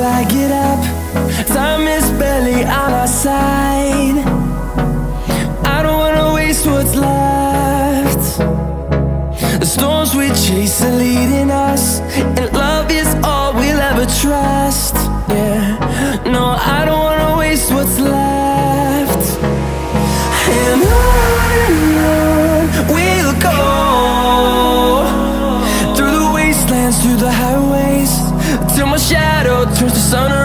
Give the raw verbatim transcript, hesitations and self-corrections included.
I get up. Time is barely on our side. I don't wanna waste what's left. The storms we chase are leading us, and love is all we'll ever trust. Yeah, no, I don't wanna waste what's left. And on and on we'll go, through the wastelands, through the highways, till my shadow turns to sun